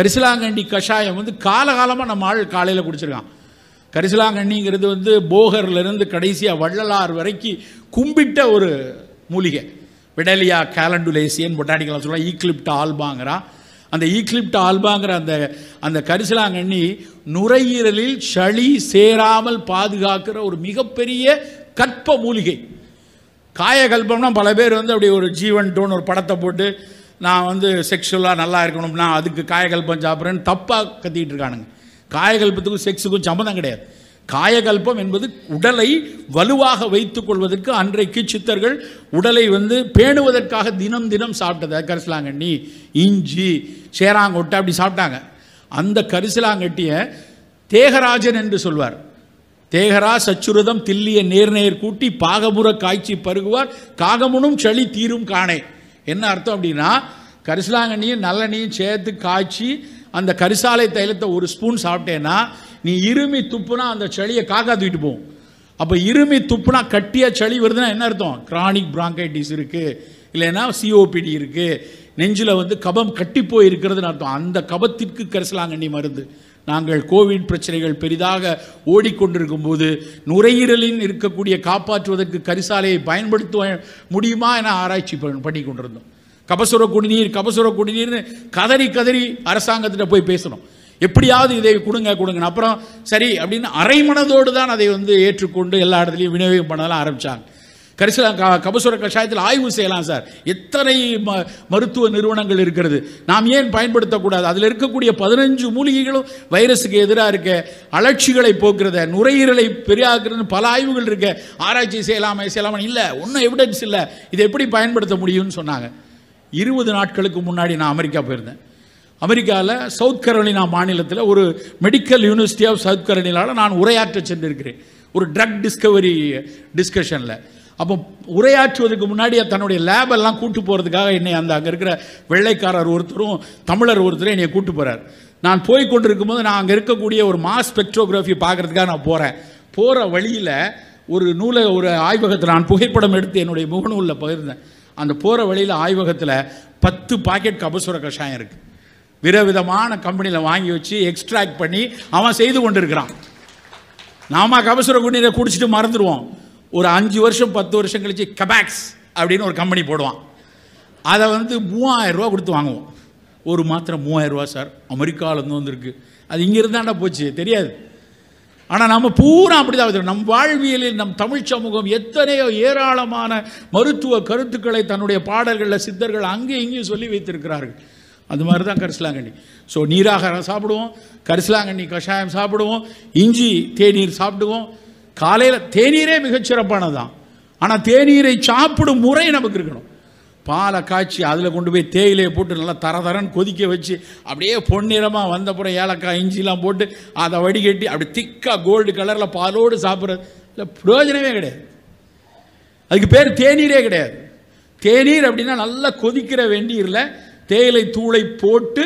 கரிசலாங்கண்ணி கஷாயம் வந்து காலகாலமாக நம்ம ஆள் காலையில் குடிச்சிருக்கான். கரிசலாங்கண்ணிங்கிறது வந்து போகர்லேருந்து கடைசியாக வள்ளலார் வரைக்கும் கும்பிட்ட ஒரு மூலிகை. விடலியா கேலண்டுலேசியன் பொட்டானிக்கலாக சொல்லுவாங்க. ஈக்லிப்டா ஆல்பாங்கிறான். அந்த ஈக்லிப்டா ஆல்பாங்கிற அந்த கரிசலாங்கண்ணி நுரையீரலில் சளி சேராமல் பாதுகாக்கிற ஒரு மிகப்பெரிய கற்ப மூலிகை. காயகல்பம்னா பல பேர் வந்து அப்படி ஒரு ஜீவன் டோன் ஒரு படத்தை போட்டு நான் வந்து செக்ஷுவலாக நல்லா இருக்கணும்னா அதுக்கு காயகல்பம் சாப்பிட்றேன்னு தப்பாக கத்திக்கிட்டு இருக்கானுங்க. காயகல்பத்துக்கும் செக்ஸுக்கும் சம்மந்தம் கிடையாது. காயகல்பம் என்பது உடலை வலுவாக வைத்துக் கொள்வதற்கு அன்றைக்கு சித்தர்கள் உடலை வந்து பேணுவதற்காக தினம் தினம் சாப்பிட்டது. கரிசலாங்கண்ணி, இஞ்சி, சேராங்கொட்டை அப்படி சாப்பிட்டாங்க. அந்த கரிசலாங்கட்டியை தேகராஜன் என்று சொல்வார். தேகரா சச்சுருதம் தில்லிய நேர்நேர் கூட்டி பாகமுற காய்ச்சி பருகுவார் காகமுனும் சளி தீரும் காணே. என்ன அர்த்தம் அப்படின்னா, கரிசலாங்கண்ணியும் நல்லெண்ணையும் சேர்த்து காய்ச்சி அந்த கரிசாலை தைலத்தை ஒரு ஸ்பூன் சாப்பிட்டேன்னா நீ இருமி துப்புனா அந்த சளியை காக்கா தூக்கிட்டு போகும். அப்போ இருமி துப்புனா கட்டியாக சளி வருதுன்னா என்ன அர்த்தம்? கிரானிக் பிராங்கைட்டிஸ் இருக்குது, இல்லைன்னா சிஓபிடி இருக்குது, நெஞ்சில் வந்து கபம் கட்டி போய் இருக்கிறதுன்னு அர்த்தம். அந்த கபத்திற்கு கரிசலாங்கண்ணி மருந்து. நாங்கள் கோவிட் பிரச்சனைகள் பெரிதாக ஓடிக்கொண்டிருக்கும் போது நுரையீரலின் இருக்கக்கூடிய காப்பாற்றுவதற்கு கரிசாலையை பயன்படுத்த முடியுமா என ஆராய்ச்சி பண்ணி கொண்டிருந்தோம். கபசுர குடிநீர்னு கதறி கதறி அரசாங்கத்திட்ட போய் பேசணும், எப்படியாவது இதை கொடுங்க. அப்புறம் சரி அப்படின்னு அரைமனதோடு தான் அதை வந்து ஏற்றுக்கொண்டு எல்லா இடத்துலையும் விநியோகம் பண்ணலாம் ஆரம்பித்தாங்க. கபசுர கஷாயத்தில் ஆய்வு செய்யலாம் சார். எத்தனை மருத்துவ நிறுவனங்கள் இருக்கிறது, நாம் ஏன் பயன்படுத்தக்கூடாது? அதில் இருக்கக்கூடிய 15 மூலிகைகளும் வைரஸுக்கு எதிராக இருக்க, அலட்சிகளை போக்குறத, நுரையீரலை பெரியாக்குறது பல ஆய்வுகள் இருக்க. ஆராய்ச்சி செய்யலாமா இல்லை, ஒன்றும் எவிடன்ஸ் இல்லை, இதை எப்படி பயன்படுத்த முடியும்னு சொன்னாங்க. 20 நாட்களுக்கு முன்னாடி நான் அமெரிக்கா போயிருந்தேன். அமெரிக்காவில் சவுத் கரோலினா மாநிலத்தில் ஒரு மெடிக்கல் யூனிவர்சிட்டி ஆஃப் சவுத் கரோலினாவில் நான் உரையாற்ற சென்றிருக்கிறேன் ஒரு ட்ரக் டிஸ்கவரி டிஸ்கஷனில். அப்போ உரையாற்றுவதற்கு முன்னாடி தன்னுடைய லேபெல்லாம் கூட்டு போகிறதுக்காக என்னை அங்கே இருக்கிற வெள்ளைக்காரர் ஒருத்தரும் தமிழர் ஒருத்தரும் என்னை கூட்டு போகிறார். நான் போய் கொண்டிருக்கும் போது நான் அங்கே இருக்கக்கூடிய ஒரு மாஸ் ஸ்பெக்ட்ரோகிராஃபி பார்க்குறதுக்காக நான் போகிற வழியில் ஒரு ஆய்வகத்தில் நான் புகைப்படம் எடுத்து என்னுடைய முகநூலில் பகிர்ந்தேன். அந்த போகிற வழியில் ஆய்வகத்தில் 10 பாக்கெட் கபசுர கஷாயம் இருக்குது. விதவிதமான கம்பெனியில் வாங்கி வச்சு எக்ஸ்ட்ராக்ட் பண்ணி அவன் செய்து கொண்டிருக்கிறான். நாம கபசுர குடிநீரை குடிச்சிட்டு மறந்துடுவோம். ஒரு 5 வருஷம் 10 வருஷம் கழிச்சு கபாக்ஸ் அப்படின்னு ஒரு கம்பெனி போடுவான். அதை வந்து 3000 ரூபா கொடுத்து வாங்குவோம். ஒரு மாத்திரை 3000 ரூபா சார், அமெரிக்காவிலேருந்து வந்திருக்கு. அது இங்கே இருந்தாண்டா போச்சு தெரியாது. ஆனால் நம்ம பூரா அப்படி தான். நம் வாழ்வியலில் நம் தமிழ் சமூகம் எத்தனையோ ஏராளமான மருத்துவ கருத்துக்களை தன்னுடைய பாடல்களில் சித்தர்கள் அங்கேயும் இங்கேயும் சொல்லி வைத்திருக்கிறார்கள். அது மாதிரி தான் கரிசலாங்கண்ணி. ஸோ நீராகாரம் சாப்பிடுவோம், கரிசலாங்கண்ணி கஷாயம் சாப்பிடுவோம், இஞ்சி தேநீர் சாப்பிடுவோம். காலையில் தேநீரே மிகச்சிறப்பானது தான். ஆனால் தேநீரை சாப்பிடும் முறை நமக்கு இருக்கணும். பாலை காய்ச்சி அதில் கொண்டு போய் தேயிலையை போட்டு நல்லா தரன்னு கொதிக்க வச்சு அப்படியே பொன்னிறமாக வந்தப்புறம் ஏலக்காய் இஞ்சிலாம் போட்டு அதை வடிகட்டி அப்படி திக்காக கோல்டு கலரில் பாலோடு சாப்பிட்றது இல்லை, பிரயோஜனமே கிடையாது. அதுக்கு பேர் தேநீரே கிடையாது. தேநீர் அப்படின்னா நல்லா கொதிக்கிற வெந்நீரில் தேயிலை தூளை போட்டு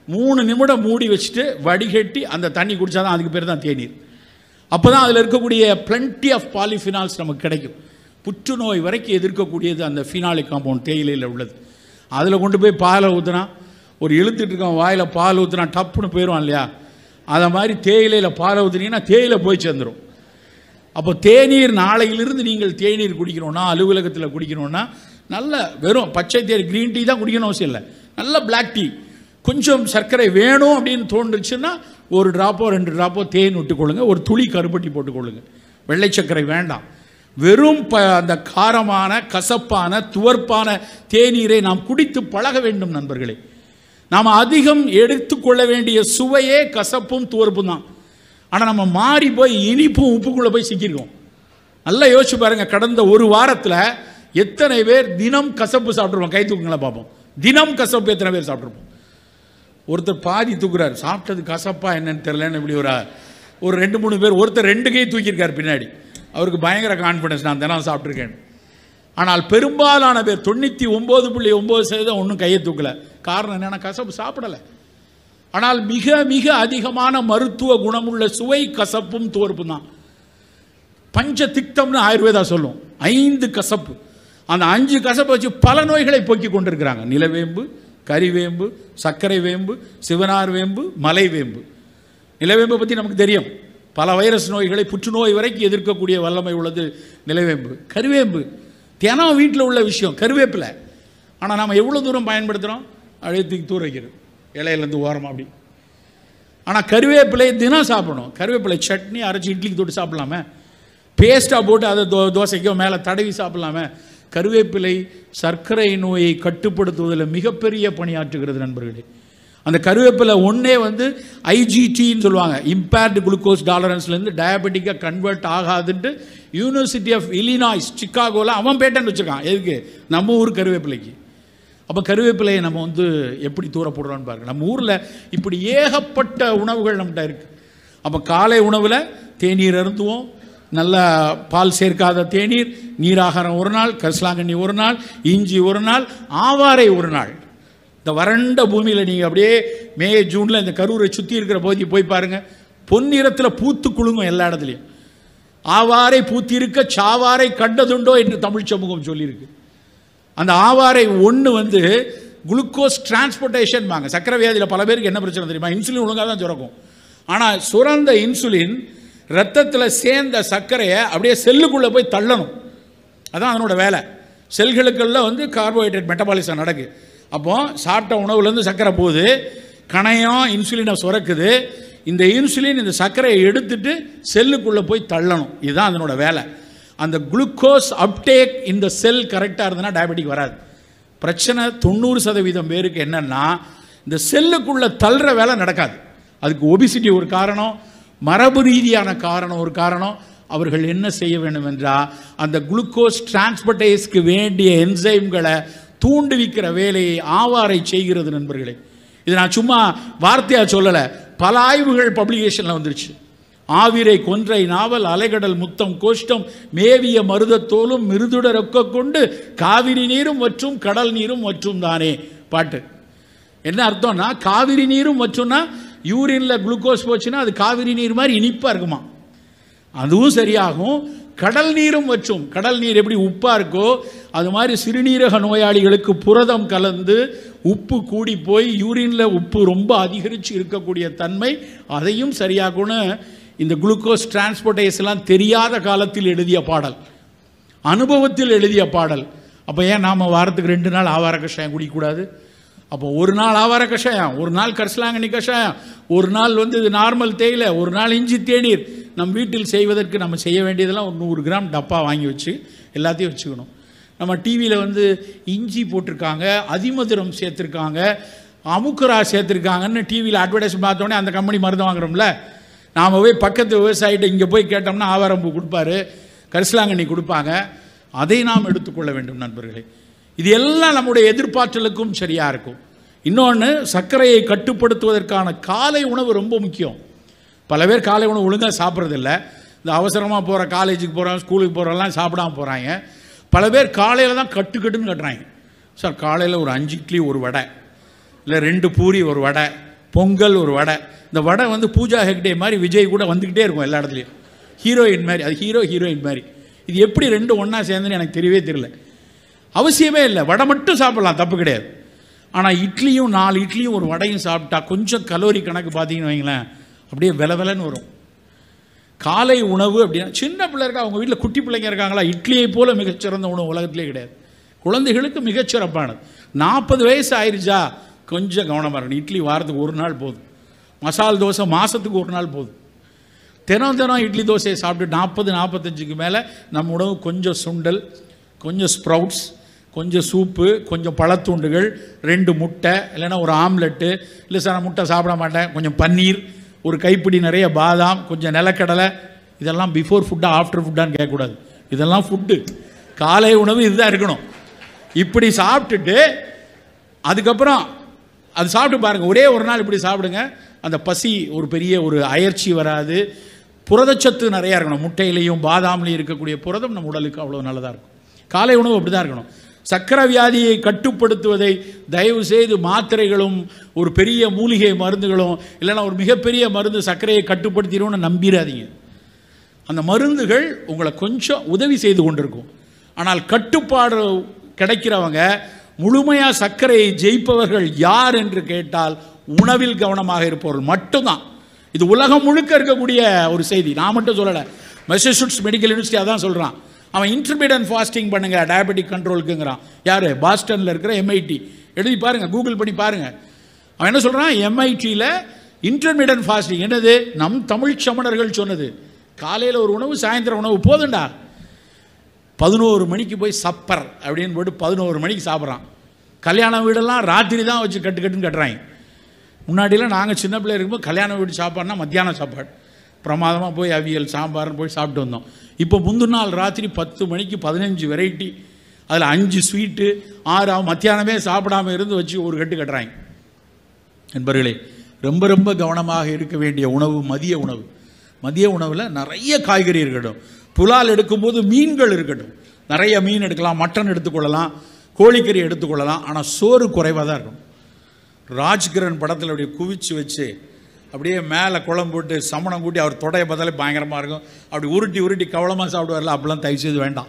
3 நிமிடம் மூடி வச்சுட்டு வடிகட்டி அந்த தண்ணி குடித்தா தான் அதுக்கு பேர் தான் தேநீர். அப்போ தான் அதில் இருக்கக்கூடிய பிளென்டி ஆஃப் பாலிஃபினால்ஸ் நமக்கு கிடைக்கும். புற்றுநோய் வரைக்கும் எதிர்க்கக்கூடியது அந்த ஃபினாலிக் காம்பவுண்ட் தேயிலையில் உள்ளது. அதில் கொண்டு போய் பாலை ஊற்றுனா, ஒரு இழுத்துட்டு இருக்கவன் வாயில் பால் ஊற்றுனா டப்புன்னு போயிடுவான் இல்லையா, அதை மாதிரி தேயிலையில் பாலை ஊற்றுனீங்கன்னா தேயிலை போய் சேர்ந்துடும். அப்போ தேநீர் நாளையிலிருந்து நீங்கள் தேநீர் குடிக்கணும்னா, அலுவலகத்தில் குடிக்கணும்னா நல்ல வெறும் பச்சை தேநீர் க்ரீன் டீ தான் குடிக்கணும் அவசியம் இல்லை, நல்ல பிளாக் டீ, கொஞ்சம் சர்க்கரை வேணும் அப்படின்னு தோன்றுச்சுன்னா 1 ட்ராப்போ 2 ட்ராப்போ தேன் விட்டுக்கொள்ளுங்க, ஒரு துளி கருப்பட்டி போட்டுக்கொள்ளுங்க. வெள்ளை சர்க்கரை வேண்டாம். வெறும் அந்த காரமான கசப்பான துவர்ப்பான தேநீரை நாம் குடித்து பழக வேண்டும் நண்பர்களே. நாம் அதிகம் எடுத்துக்கொள்ள வேண்டிய சுவையே கசப்பும் துவர்ப்பும் தான். ஆனால் நம்ம மாறி போய் இனிப்பும் உப்புக்குள்ளே போய் சிக்கிருக்கோம். நல்லா யோசிச்சு பாருங்கள், கடந்த ஒரு வாரத்தில் எத்தனை பேர் தினம் கசப்பு சாப்பிட்ருப்போம்? கை தூக்குங்களா பார்ப்போம். தினம் கசப்பு எத்தனை பேர் சாப்பிட்ருப்போம்? ஒருத்தர் பாதி தூக்குறாரு, சாப்பிட்டது கசப்பா என்னன்னு தெரியலன்னு. இப்படி ஒரு 2-3 பேர், ஒருத்தர் 2 கை தூக்கியிருக்கார் பின்னாடி. அவருக்கு பயங்கர கான்ஃபிடன்ஸ், நான் தினம் சாப்பிட்ருக்கேன். ஆனால் பெரும்பாலான பேர் 99.9% ஒன்றும் கையை தூக்கலை. காரணம் என்னென்னா கசப்பு சாப்பிடலை. ஆனால் மிக மிக அதிகமான மருத்துவ குணமுள்ள சுவை கசப்பும் துவர்ப்பும் தான். பஞ்ச திக்தம்னு ஆயுர்வேதா சொல்லும். 5 கசப்பு. அந்த 5 கசப்பை வச்சு பல நோய்களை போக்கி கொண்டிருக்கிறாங்க. நிலவேம்பு, கறிவேம்பு, சர்க்கரை வேம்பு, சிவனார் வேம்பு, மலை வேம்பு. நிலவேம்பை பற்றி நமக்கு தெரியும். பல வைரஸ் நோய்களை, புற்றுநோய் வரைக்கும் எதிர்க்கக்கூடிய வல்லமை உள்ளது நிலவேம்பு. கருவேம்பு தினம் வீட்டில் உள்ள விஷயம், கருவேப்பிலை. ஆனால் நாம் எவ்வளோ தூரம் பயன்படுத்துகிறோம்? அழுத்துக்கு தூர வைக்கிறோம், இலையிலேருந்து ஓரமாக அப்படி. ஆனால் கருவேப்பிலை தினம் சாப்பிடணும். கருவேப்பிலை சட்னி அரைச்சி இட்லிக்கு தொட்டு சாப்பிட்லாமே, பேஸ்ட்டாக போட்டு அதை தோசைக்கோ மேலே தடவி சாப்பிட்லாமே. கருவேப்பிலை சர்க்கரை நோயை கட்டுப்படுத்துவதில் மிகப்பெரிய பணியாற்றுகிறது நண்பர்களே. அந்த கருவேப்பிலை ஒன்றே வந்து ஐஜிடின்னு சொல்லுவாங்க, இம்பேர்டு குளுக்கோஸ் டாலரன்ஸ்லேருந்து டயபெட்டிக்காக கன்வெர்ட் ஆகாதுன்ட்டு யூனிவர்சிட்டி ஆஃப் இலினாய்ஸ் சிக்காகோவில் அவன் பேட்டன் வச்சுருக்கான். எதுக்கு? நம்ம ஊர் கருவேப்பிலைக்கு. அப்போ கருவேப்பிலையை நம்ம வந்து எப்படி தூர போடுறோன்னு பாருங்கள். நம்ம ஊரில் இப்படி ஏகப்பட்ட உணவுகள் நம்மகிட்ட இருக்குது. அப்போ காலை உணவில் தேநீர் அருந்துவோம், நல்ல பால் சேர்க்காத தேநீர், நீராகாரம் ஒரு நாள், கரிசலாங்கண்ணி ஒரு நாள், இஞ்சி ஒரு நாள், ஆவாரை ஒரு நாள். இந்த வறண்ட பூமியில் நீங்கள் அப்படியே மே ஜூனில் இந்த கரூரை சுற்றி இருக்கிற பகுதி போய் பாருங்கள், பொன்னிறத்தில் பூத்து குலுங்கும் எல்லா இடத்துலையும். ஆவாரை பூத்திருக்க சாவாரை கண்டதுண்டோ என்று தமிழ் சமூகம் சொல்லியிருக்கு. அந்த ஆவாரை ஒன்று வந்து குளுக்கோஸ் டிரான்ஸ்போர்ட்டேஷன் வாங்க. சக்கரை வியாதியில் பல பேருக்கு என்ன பிரச்சனை தெரியுமா? இன்சுலின் ஒழுங்காக தான் சுரக்கும். ஆனால் சுரந்த இன்சுலின் ரத்தத்தில் சேர்ந்த சர்க்கரையை அப்படியே செல்லுக்குள்ளே போய் தள்ளணும். அதான் அதனோட வேலை. செல்களுக்கெல்லாம் வந்து கார்போஹைட்ரேட் மெட்டபாலிசம் நடக்குது. அப்போ சாப்பிட்ட உணவுலேருந்து சர்க்கரை போகுது, கணையம் இன்சுலினை சுரக்குது. இந்த இன்சுலின் இந்த சர்க்கரையை எடுத்துட்டு செல்லுக்குள்ளே போய் தள்ளணும். இதுதான் அதனோட வேலை. அந்த குளுக்கோஸ் அப்டேக் இந்த செல் கரெக்டாக இருந்ததுன்னா டயபெட்டிக் வராது. பிரச்சனை 90% பேருக்கு என்னென்னா, இந்த செல்லுக்குள்ளே தள்ளுற வேலை நடக்காது. அதுக்கு ஒபிசிட்டி ஒரு காரணம், மரபு ரீதியான காரணம் ஒரு காரணம். அவர்கள் என்ன செய்ய வேண்டும் என்றால், அந்த குளுக்கோஸ் டிரான்ஸ்போர்ட்டேஸ்க்கு வேண்டிய என்சைம்களை தூண்டுவிக்கிற வேலையை ஆவாரை செய்கிறது நண்பர்களே. இது நான் சும்மா வார்த்தையாக சொல்லலை, பல ஆய்வுகள் பப்ளிகேஷனில் வந்துருச்சு. ஆவிரை கொன்றை நாவல் அலைகடல் முத்தம் கோஷ்டம் மேவிய மருதத்தோலும் மிருதுட ரொக்க கொண்டு காவிரி நீரும் மற்றும் கடல் நீரும் மற்றும் தானே பாட்டு. என்ன அர்த்தம்னா, காவிரி நீரும் மற்றும்னா யூரின்ல குளுக்கோஸ் போச்சுன்னா அது காவிரி நீர் மாதிரி இனிப்பாக இருக்குமா, அதுவும் சரியாகும். கடல் நீரும் மற்றும், கடல் நீர் எப்படி உப்பாக இருக்கோ அது மாதிரி சிறுநீரக நோயாளிகளுக்கு புரதம் கலந்து உப்பு கூடி போய் யூரின்ல உப்பு ரொம்ப அதிகரித்து இருக்கக்கூடிய தன்மை, அதையும் சரியாகும்னு இந்த குளுக்கோஸ் டிரான்ஸ்போர்ட்டேஸ் எல்லாம் தெரியாத காலத்தில் எழுதிய பாடல், அனுபவத்தில் எழுதிய பாடல். அப்போ ஏன் நாம் வாரத்துக்கு 2 நாள் ஆவார கஷாயம் குடிக்கக்கூடாது? அப்போ ஒரு நாள் ஆவார கஷாயம், ஒரு நாள் கரிசலாங்கண்ணி கஷாயம், ஒரு நாள் வந்து இது நார்மல் தேயிலை, ஒரு நாள் இஞ்சி தேநீர். நம் வீட்டில் செய்வதற்கு நம்ம செய்ய வேண்டியதெல்லாம் ஒரு 100 கிராம் டப்பா வாங்கி வச்சு எல்லாத்தையும் வச்சுக்கணும். நம்ம டிவியில் வந்து இஞ்சி போட்டிருக்காங்க, அதிமதுரம் சேர்த்துருக்காங்க, அமுக்குரா சேர்த்துருக்காங்கன்னு டிவியில் அட்வர்டைஸ் பார்த்தோன்னே அந்த கம்பெனி மருந்து வாங்குறோம்ல. நாம் போய் பக்கத்து விவசாயிட்ட இங்கே போய் கேட்டோம்னா ஆவாரம்பூ கொடுப்பாரு, கரிசலாங்கண்ணி கொடுப்பாங்க. அதை நாம் எடுத்துக்கொள்ள வேண்டும் நண்பர்களே. இது எல்லாம் நம்முடைய எதிர்பார்த்தலுக்கும் சரியாக இருக்கும். இன்னொன்று, சர்க்கரையை கட்டுப்படுத்துவதற்கான காலை உணவு ரொம்ப முக்கியம். பல பேர் காலை உணவு ஒழுங்காக சாப்பிட்றதில்ல. இந்த அவசரமாக போகிற காலேஜுக்கு போகிறோம், ஸ்கூலுக்கு போகிறோம்லாம் சாப்பிடாமல் போகிறாங்க. பல பேர் காலையில் தான் கட்டுன்னு கட்டுறாங்க. சார் காலையில் ஒரு 5 இட்லி ஒரு வடை, இல்லை 2 பூரி ஒரு வடை, பொங்கல் ஒரு வடை. இந்த வடை வந்து பூஜா ஹெக்டே மாதிரி விஜய் கூட வந்துக்கிட்டே இருக்கும் எல்லா இடத்துலையும், ஹீரோயின் மாதிரி. அது ஹீரோயின் மாதிரி. இது எப்படி 2 ஒன்றா சேர்ந்துன்னு எனக்கு தெரியவே தெரியல. அவசியமே இல்லை, வடை மட்டும் சாப்பிட்லாம், தப்பு கிடையாது. ஆனால் இட்லியும் 4 இட்லியும் ஒரு வடையும் சாப்பிட்டா கொஞ்சம் கலோரி கணக்கு பார்த்தீங்கன்னு வைங்களேன், அப்படியே விலன்னு வரும். காலை உணவு அப்படின்னா, சின்ன பிள்ளை இருக்கா, அவங்க வீட்டில் குட்டி பிள்ளைங்க இருக்காங்களா, இட்லியை போல் மிகச்சிறந்த உணவு உலகத்திலே கிடையாது. குழந்தைகளுக்கு மிகச்சிறப்பானது. 40 வயசு ஆயிடுச்சா கொஞ்சம் கவனமாக இருக்கணும். இட்லி வாரத்துக்கு 1 நாள் போதும், மசால் தோசை மாதத்துக்கு 1 நாள் போதும். தினம் இட்லி தோசையை சாப்பிட்டு 40-45க்கு மேலே நம்ம உணவு கொஞ்சம் சுண்டல், கொஞ்சம் ஸ்ப்ரவுட்ஸ், கொஞ்சம் சூப்பு, கொஞ்சம் பழத்துண்டுகள், 2 முட்டை, இல்லைன்னா ஒரு ஆம்லெட்டு, இல்லை சார் நான் முட்டை சாப்பிட மாட்டேன், கொஞ்சம் பன்னீர், ஒரு கைப்பிடி நிறைய பாதாம், கொஞ்சம் நிலக்கடலை. இதெல்லாம் பிஃபோர் ஃபுட்டா ஆஃப்டர் ஃபுட்டான்னு கேட்கக்கூடாது. இதெல்லாம் ஃபுட்டு, காலை உணவு இதுதான் இருக்கணும். இப்படி சாப்பிட்டுட்டு அதுக்கப்புறம் அது சாப்பிட்டு பாருங்கள், ஒரே ஒரு நாள் இப்படி சாப்பிடுங்க. அந்த பசி ஒரு பெரிய ஒரு அயற்சி வராது. புரதச்சத்து நிறையா இருக்கணும். முட்டையிலையும் பாதாம்லையும் இருக்கக்கூடிய புரதம் நம்ம உடலுக்கு அவ்வளோ நல்லதாக இருக்கும். காலை உணவு அப்படி தான் இருக்கணும். சக்கரை வியாதியை கட்டுப்படுத்துவதை தயவு செய்து மாத்திரைகளும் ஒரு பெரிய மூலிகை மருந்துகளும், இல்லைன்னா ஒரு மிகப்பெரிய மருந்து சர்க்கரையை கட்டுப்படுத்திடும்னு நம்பிடாதீங்க. அந்த மருந்துகள் உங்களை கொஞ்சம் உதவி செய்து கொண்டிருக்கும். ஆனால் கட்டுப்பாடு கிடைக்கிறவங்க முழுமையாக சர்க்கரையை ஜெயிப்பவர்கள் யார் என்று கேட்டால் உணவில் கவனமாக இருப்பவர்கள் மட்டும்தான். இது உலகம் முழுக்க இருக்கக்கூடிய ஒரு செய்தி, நான் மட்டும் சொல்லலை. மெசச்சூட்ஸ் மெடிக்கல் யூனிவர்சிட்டி அதான் சொல்கிறான். அவன் இன்டர்மீடியன்ட் ஃபாஸ்டிங் பண்ணுங்க டயபெட்டிக் கண்ட்ரோலுக்குங்கிறான். யார்? பாஸ்டனில் இருக்கிற எம்ஐடி. எழுதி பாருங்கள், கூகுள் பண்ணி பாருங்கள். அவன் என்ன சொல்கிறான்? எம்ஐடியில் இன்டர்மீடியன்ட் ஃபாஸ்டிங். என்னது? நம் தமிழ் சமணர்கள் சொன்னது. காலையில் ஒரு உணவு, சாயந்தரம் உணவு, போதுண்டா. 11 மணிக்கு போய் சப்பர் அப்படின்னு போட்டு 11 மணிக்கு சாப்பிட்றான். கல்யாண வீடெல்லாம் ராத்திரி தான் வச்சு கட்டுன்னு கட்டுறாங்க. முன்னாடிலாம் நாங்கள் சின்ன பிள்ளை இருக்கும்போது கல்யாண வீடு சாப்பாடுனா மத்தியானம் சாப்பாடு, பிரமாதமாக போய் அவியல் சாம்பார்னு போய் சாப்பிட்டு வந்தோம். இப்போ முந்தின நாள் ராத்திரி 10 மணிக்கு 15 வெரைட்டி, அதில் 5 ஸ்வீட்டு, 6 மத்தியானமே சாப்பிடாமல் இருந்து வச்சு ஒரு கட்டு கட்டுறாங்க. நண்பர்களே, ரொம்ப ரொம்ப கவனமாக இருக்க வேண்டிய உணவு மதிய உணவு. மதிய உணவில் நிறைய காய்கறி இருக்கட்டும். புலால் எடுக்கும்போது மீன்கள் இருக்கட்டும். நிறைய மீன் எடுக்கலாம், மட்டன் எடுத்துக்கொள்ளலாம், கோழிக்கறி எடுத்துக்கொள்ளலாம். ஆனால் சோறு குறைவாக தான் இருக்கும். ராஜ்கிரண் படத்தில் அப்படியே குவிச்சு வச்சு அப்படியே மேலே குழம்பு போட்டு சமணம் கூட்டி அவர் தொடையை பார்த்தாலே பயங்கரமாக இருக்கும். அப்படி உருட்டி உருட்டி கவலமாக சாப்பிடுவார்ல, அப்படிலாம் தயவு செய்து வேண்டாம்.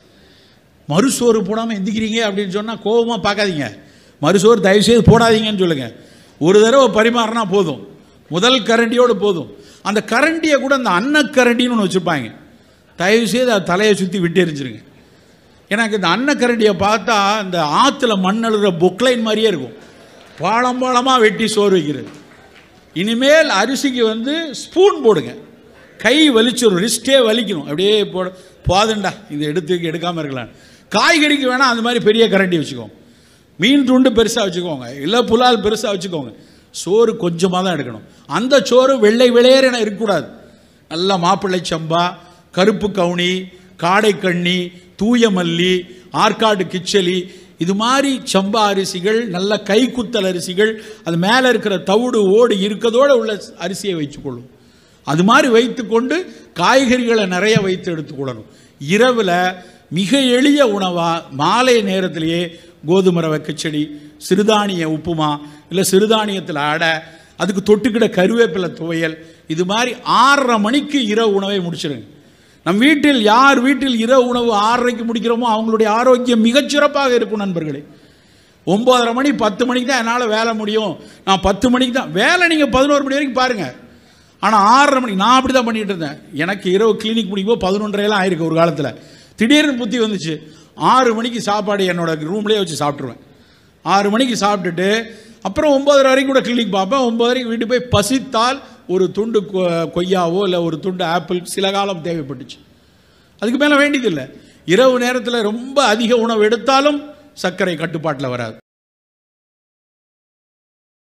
மறுசோறு போடாமல் எந்திக்கிறீங்க அப்படின்னு சொன்னால் கோபமாக பார்க்காதீங்க. மறுசோறு தயவு செய்து போடாதீங்கன்னு சொல்லுங்கள். ஒரு தடவை பரிமாறினா போதும், முதல் கரண்டியோடு போதும். அந்த கரண்டியை கூட அந்த அன்னக்கரண்டின்னு ஒன்று வச்சுருப்பாங்க, தயவு செய்து அது தலையை சுற்றி விட்டு எரிஞ்சிருங்க. எனக்கு இந்த அன்னக்கரண்டியை பார்த்தா இந்த ஆற்றுல மண் அழுகிற பொக்லைன் மாதிரியே இருக்கும், பாலம் பாலமாக வெட்டி சோறு வைக்கிறது. இனிமேல் அரிசிக்கு ஸ்பூன் போடுங்க, கை வலிச்சிடும், ரிஸ்டே வலிக்கணும். அப்படியே போதுண்டா இது எடுக்காமல் இருக்கலாம். காய்கறிக்கு வேணால் அந்த மாதிரி பெரிய கரண்டி வச்சுக்கோங்க, மீன் துண்டு பெருசாக வச்சுக்கோங்க, இல்லை புலால் பெருசாக வச்சுக்கோங்க. சோறு கொஞ்சமாக தான் எடுக்கணும். அந்த சோறு வெள்ளை வெளையேற இருக்கக்கூடாது. நல்லா மாப்பிள்ளை சம்பா, கருப்பு கவுனி, காடைக்கண்ணி, தூய மல்லி, ஆற்காடு கிச்சலி, இது மாதிரி சம்பா அரிசிகள், நல்ல கைக்குத்தல் அரிசிகள், அது மேலே இருக்கிற தவிடு ஓடு இருக்கதோடு உள்ள அரிசியை வைத்துக்கொள்ளும். அது மாதிரி வைத்துக்கொண்டு காய்கறிகளை நிறைய வைத்து எடுத்துக்கொள்ளணும். இரவில் மிக எளிய உணவாக மாலை நேரத்திலேயே கோதுமை ரவை கிச்சடி, சிறுதானிய உப்புமா, இல்லை சிறுதானியத்தில் அடை, அதுக்கு தொட்டுக்கிட கருவேப்பிலை துவையல், இது மாதிரி 6:30 மணிக்கு இரவு உணவை முடிச்சிடுங்க. நம் வீட்டில் யார் வீட்டில் இரவு உணவு 6:30க்கு முடிக்கிறோமோ அவங்களுடைய ஆரோக்கியம் மிகச்சிறப்பாக இருக்கும். நண்பர்களே, 9:30 மணி 10 மணிக்கு தான் என்னால் வேலை முடியும், நான் 10 மணிக்கு தான் வேலை, நீங்கள் 11 மணி வரைக்கும் பாருங்கள். ஆனால் 6:30 மணிக்கு நான் அப்படி தான் பண்ணிகிட்டு இருந்தேன். எனக்கு இரவு கிளினிக் முடிக்கும்போது 11:30 ஆயிருக்கு ஒரு காலத்தில். திடீர்னு புத்தி வந்துச்சு, 6 மணிக்கு சாப்பாடு என்னோட ரூம்லேயே வச்சு சாப்பிட்ருவேன். 6 மணிக்கு சாப்பிட்டுட்டு அப்புறம் 9:30 வரைக்கும் கூட கிளினிக் பார்ப்பேன். 9 வரைக்கும் வீட்டுக்கு போய் பசித்தால் ஒரு துண்டு கொய்யாவோ இல்லை ஒரு துண்டு ஆப்பிள் சில காலம் தேவைப்பட்டுச்சு. அதுக்கு மேலே வேண்டியதில்லை. இரவு நேரத்தில் ரொம்ப அதிக உணவு எடுத்தாலும் சர்க்கரை கட்டுப்பாட்டில் வராது.